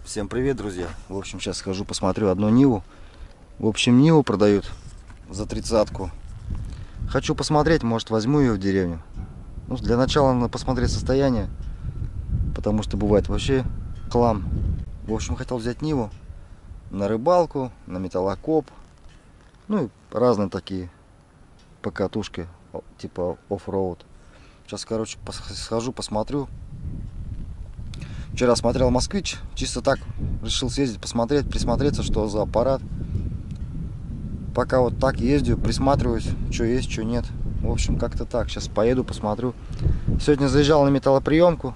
Всем привет, друзья. В общем, сейчас схожу, посмотрю одну Ниву. В общем, Ниву продают за 30-ку. Хочу посмотреть, может, возьму ее в деревню. Ну, для начала надо посмотреть состояние, потому что бывает вообще хлам. В общем, хотел взять Ниву на рыбалку, на металлокоп. Ну и разные такие покатушки, типа оффроуд. Сейчас, короче, схожу, посмотрю. Вчера смотрел «Москвич», чисто так решил съездить, посмотреть, присмотреться, что за аппарат. Пока вот так ездю, присматриваюсь, что есть, что нет. В общем, как-то так. Сейчас поеду, посмотрю. Сегодня заезжал на металлоприемку.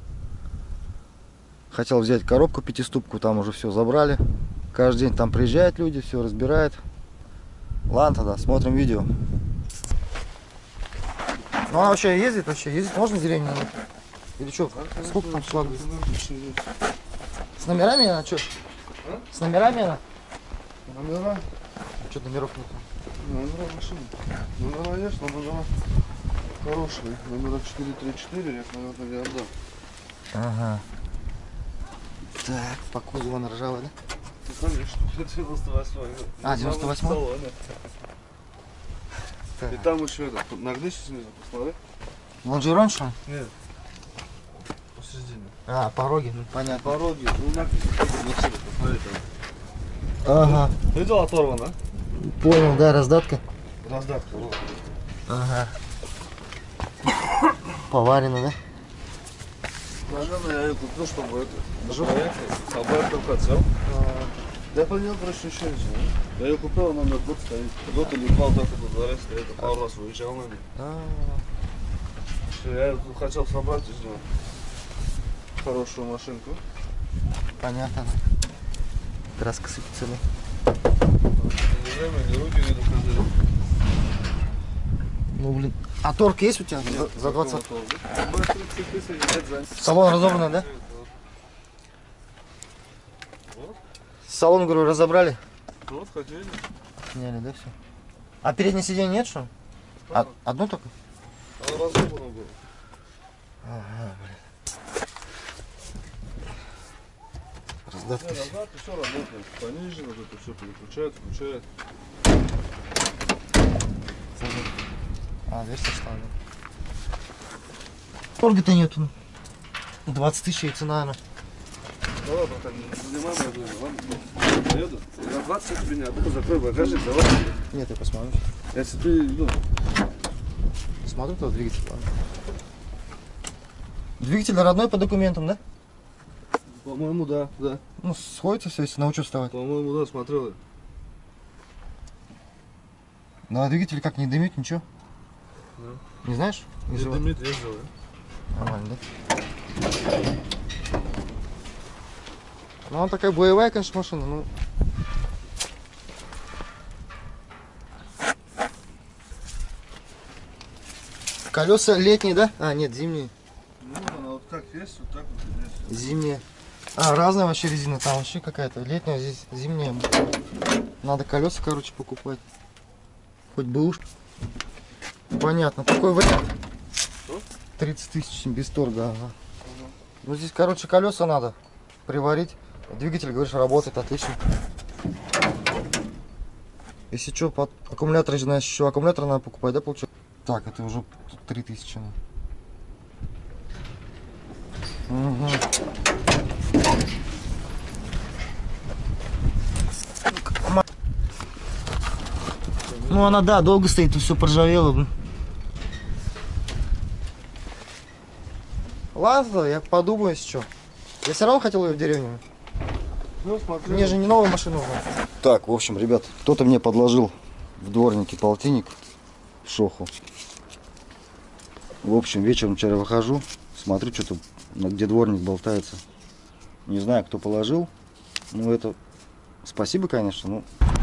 Хотел взять коробку пятиступку, там уже все забрали. Каждый день там приезжают люди, все разбирают. Ладно тогда, смотрим видео. Ну она вообще ездит? Ездить можно в деревню? Или что? Сколько там шлагов? С номерами она что? С номерами она? Номера? Что номеров нет? Номера машины. Номера есть, но номера хорошие. Номера 434, я, наверное, не отдам. Ага. Так, по кузову она ржавая, да? Ну, конечно. 98. А, 98? И там еще это, нагнись снизу, посмотри. Лонжерон что? Нет. Посередине. А, пороги, ну понятно. Пороги, ну нагнись, посмотри там. Ага. Видел, оторвано? Понял, да, раздатка. Раздатка, вот. Ага. Поварено, да? Наверное, я ее купил, чтобы это, собрать только цел. Я понял, короче, еще ничего. Я ее купил, она у меня год стоит. Год или два только на дворе стоит, а пару раз выезжал на ней. Я ее хотел собрать из нее хорошую машинку. Понятно. Краска сыпется, да? Ни руки не доходили. Ну, блин. А торг есть у тебя? Нет, за 20? 30 тысяч нет за... Салон разобранный, да? Вот. Салон, говорю, разобрали? Вот, хотели. Сняли, да, все? А переднее сиденье нет, что? Одно только? Оно разобрано было. Ага, блин. Раздатка все работает. Понижено, вот это все переключает, включает. А, 200 штук. Торга-то нету. 20 тысяч и цена она. Да ладно, так не занимай мое время. Ладно, поеду. За 20 я тебе не отдам. Закрой багажник, давай. Нет, я посмотрю. Если ты, ну... Смотрю, то двигатель, ладно. Двигатель родной по документам, да? По-моему, да, да. Ну, сходится все, если на учет вставать. По-моему, да, смотрел я. Ну, а двигатель как, не дымит, ничего? Да. Не знаешь? Не дымит, ездил, да? Нормально, да? Ну, она такая боевая, конечно, машина, ну... Колеса летние, да? А, нет, зимние. Ну, она вот как есть, вот так вот и есть. Зимние. А, разная вообще резина, там вообще какая-то летняя, здесь зимняя. Надо колеса, короче, покупать. Хоть бы уж. Понятно, такой вариант. 30 тысяч без торга, ага. Ну, здесь, короче, колеса надо приварить. Двигатель, говоришь, работает отлично. Если что, под аккумулятор, значит, еще аккумулятор надо покупать, да, получается? Так, это уже 3000. Угу. Ну она, да, долго стоит, и все поржавело. Ладно, я подумаю, если что. Я все равно хотел ее в деревню. Ну, смотри. Мне же не новую машину нужна. Так, в общем, ребят, кто-то мне подложил в дворнике полтинник в шоху. В общем, вечером вчера выхожу, смотрю, что-то, где дворник болтается. Не знаю, кто положил. Ну, это спасибо, конечно, но